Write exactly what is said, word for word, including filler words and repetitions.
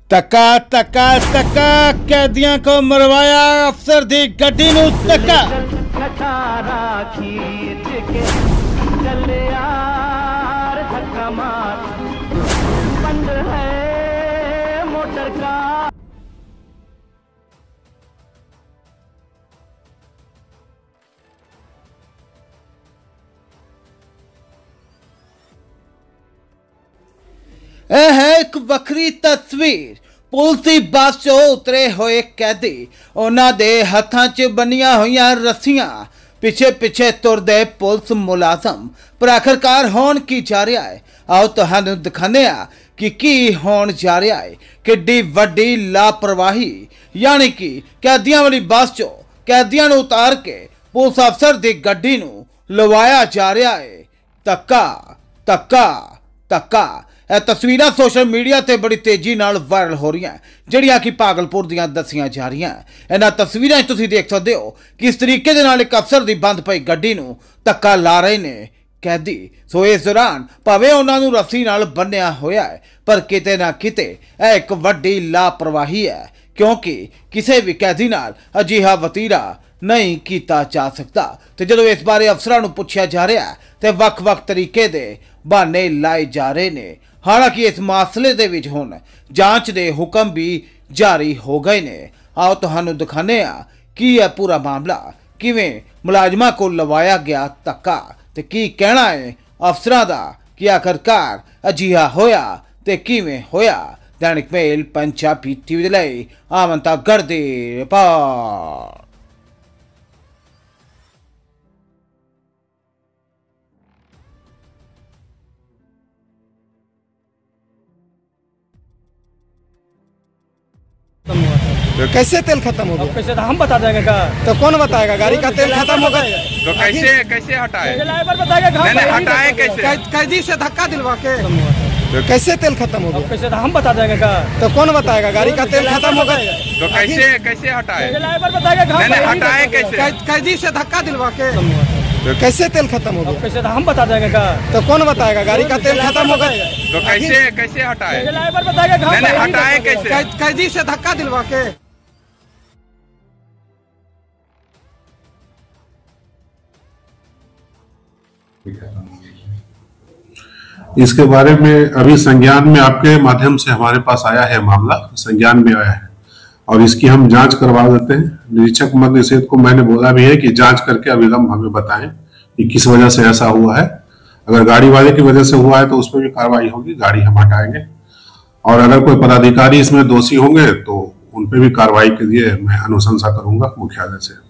तका तका तका कैदियों को मरवाया अफसर दी गड्डी नूं तका यह है एक वखरी तस्वीर। पुलिस की बस चो उतरे हुए कैदी, उन्हां दे हत्थां च बनिया हुई रस्सियां, पिछे पिछे तुरदे पुलिस मुलाजम। पर आखिरकार होण की जा रहा है, आओ तुहानू दिखाने आ कि की होण जा रहा है। किड्डी वड्डी लापरवाही, यानी कि कैदियां वाली बस चो कैदियां नू उतार के पुलिस अफसर दी गड्डी नू लवाया जा रहा है। तक्का तक्का तक्का। यह तस्वीरां सोशल मीडिया ते बड़ी तेजी नाल वायरल हो रही हैं, जिहड़ियां कि भागलपुर दियां दसियां जा रही हैं। इन्हां तस्वीरां तुसीं देख सकते हो कि इस तरीके दे नाल एक अफसर दी बंद पई गड्डी नूं धक्का ला रहे ने कैदी। सो इस दौरान भावें उन्हां नूं रस्सी नाल बन्निया होया है, पर किते ना किते यह एक वड्डी लापरवाही है, क्योंकि किसी भी कैदी नाल अजिहा वतीरा नहीं किया जा सकता। तो जदों इस बारे अफसरां नूं पुछया जा रहा है तो वक् वक् तरीके दे बहाने लाए जा रहे ने। हालांकि इस मासले दे विच हुण जांच दे हुक्म भी जारी हो गए ने। आओ तुहानू दिखाने आ कि यह पूरा मामला किवें मुलाजमां को लवाया गया धक्का, ते की कहना है अफसरां दा कि आखिरकार अजिहा होया ते किवें होया। दैनिक मेल पंजाबी टीवी दे लई आमंता गढ़ दी रिपोर्ट। कैसे तेल खत्म होगा? कैसे तो हम बता देंगे का? तो कौन बताएगा? गाड़ी का तेल खत्म होगा तो कैसे कैसे हटाए? बताएगा हटाए कैसे? कैदी से धक्का दिलवा के कैसे तेल खत्म होगा? कैसे तो हम बता देंगे का? तो कौन बताएगा? गाड़ी का तेल खत्म होगा तो कैसे कैसे हटाए? बताएगा हटाए कैसे? कैदी से धक्का दिलवा के कैसे तेल खत्म होगा? कैसे तो हम बता देंगे का? तो कौन बताएगा? गाड़ी का तेल खत्म होगा तो कैसे कैसे हटाए? बताएगा हटाए कैसे? कैदी से धक्का दिलवा के। इसके बारे में अभी संज्ञान में आपके माध्यम से हमारे पास आया है, मामला संज्ञान में आया है और इसकी हम जांच करवा देते हैं। निरीक्षक मद निषेध को मैंने बोला भी है कि जांच करके अविलंब हमें बताएं कि किस वजह से ऐसा हुआ है। अगर गाड़ी वाले की वजह से हुआ है तो उस पर भी कार्रवाई होगी, गाड़ी हम हटाएंगे। और अगर कोई पदाधिकारी इसमें दोषी होंगे तो उन पर भी कार्रवाई के लिए मैं अनुशंसा करूंगा मुख्यालय से।